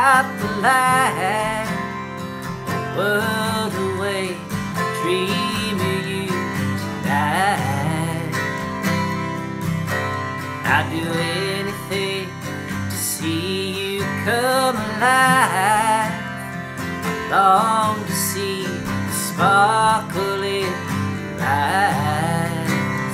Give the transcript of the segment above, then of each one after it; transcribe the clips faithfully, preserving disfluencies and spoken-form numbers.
out the light, a world away, dreaming you tonight. I'd do anything to see you come alive. I long to see the sparkle in your eyes.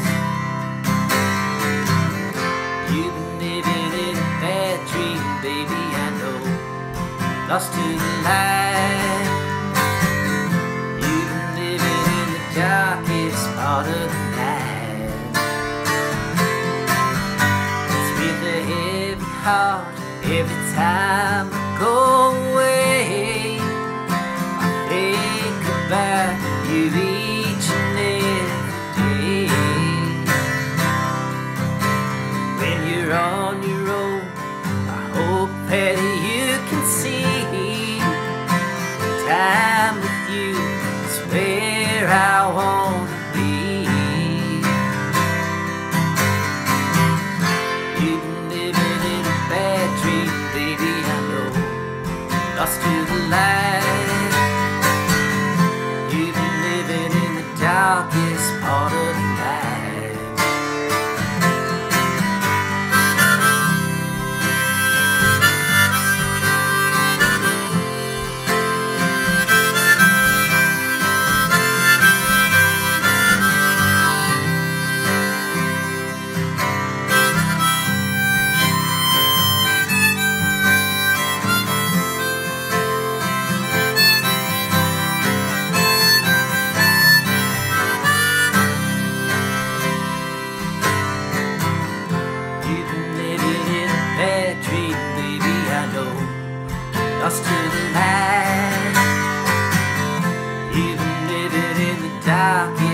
You've been living in a bad dream, baby, I know, lost to the light. You've been living in the darkest part of the night. It's with a heavy heart every time I go away. I think about you each and every day. When you're on your own, I hope that you can see time with you is where I want to be. You've been living in a bad dream, baby, I know, lost to the light. You've been living in the darkest part of the night. Lost to the light. You've been living in the dark.